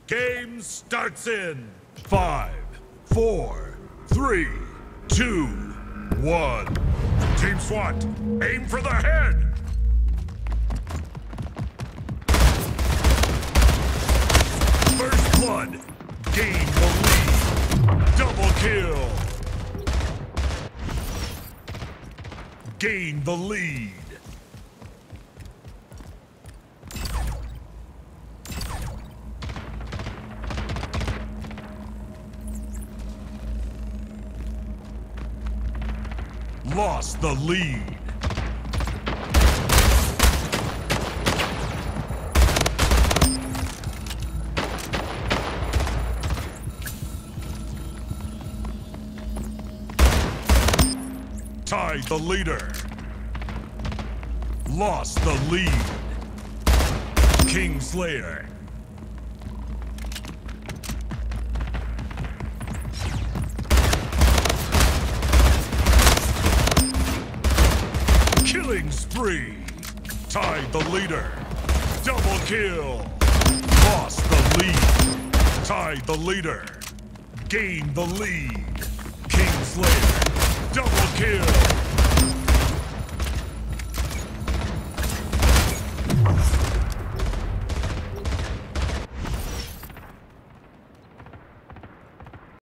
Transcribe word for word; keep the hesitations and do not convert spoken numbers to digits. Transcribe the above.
Game starts in five, four, three, two, one. Team SWAT, aim for the head! First blood, gain the lead. Double kill. Gain the lead. Lost the lead. Tied the leader. Lost the lead. Kingslayer. Killing spree. Tied the leader. Double kill. Lost the lead. Tied the leader. Gained the lead. Kingslayer. Double kill.